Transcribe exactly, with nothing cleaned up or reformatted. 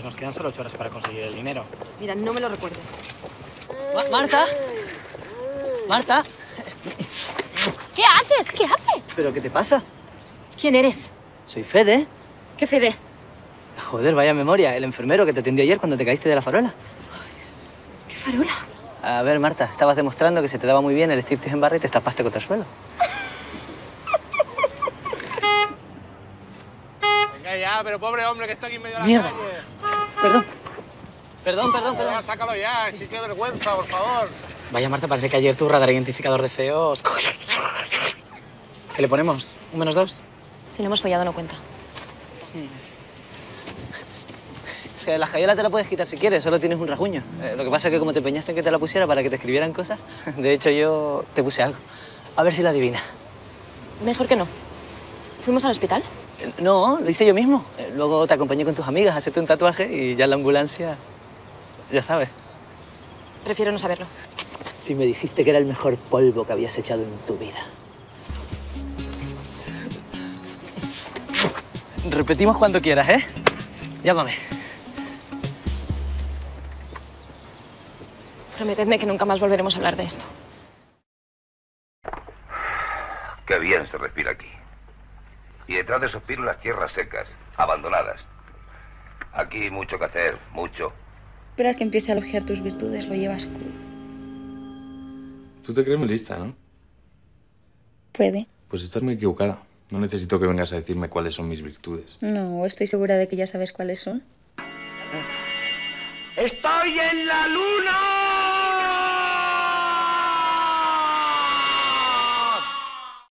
Pues nos quedan solo ocho horas para conseguir el dinero. Mira, no me lo recuerdes. Ma Marta. Marta. ¿Qué haces? ¿Qué haces? ¿Pero qué te pasa? ¿Quién eres? Soy Fede. ¿Qué Fede? Joder, vaya memoria. El enfermero que te atendió ayer cuando te caíste de la farola. ¿Qué farola? A ver, Marta, estabas demostrando que se te daba muy bien el striptease en barra y te estapaste contra el suelo. Venga ya, pero pobre hombre que está aquí en medio de la Mierda. calle. Perdón. Perdón, perdón, perdón. Ya, sácalo ya, sí, qué vergüenza, por favor. Vaya, Marta, parece que ayer tu radar identificador de feos... ¿Qué le ponemos? ¿Un menos dos? Si no hemos follado, no cuenta. Es que la escayola te la puedes quitar si quieres, solo tienes un rasguño. Eh, lo que pasa es que como te empeñaste en que te la pusiera para que te escribieran cosas, de hecho yo te puse algo. A ver si la adivinas. Mejor que no. ¿Fuimos al hospital? Eh, No, lo hice yo mismo. Eh, Luego te acompañé con tus amigas a hacerte un tatuaje y ya en la ambulancia, ya sabes. Prefiero no saberlo. Si me dijiste que era el mejor polvo que habías echado en tu vida. Repetimos cuando quieras, ¿eh? Llámame. Prometedme que nunca más volveremos a hablar de esto. Qué bien se respira aquí. Y detrás de esos pinos las tierras secas, abandonadas. Aquí mucho que hacer, mucho. Esperas que empiece a elogiar tus virtudes, lo llevas crudo. Tú te crees muy lista, ¿no? Puede. Pues estás muy equivocada. No necesito que vengas a decirme cuáles son mis virtudes. No, estoy segura de que ya sabes cuáles son. ¡Estoy en la luna!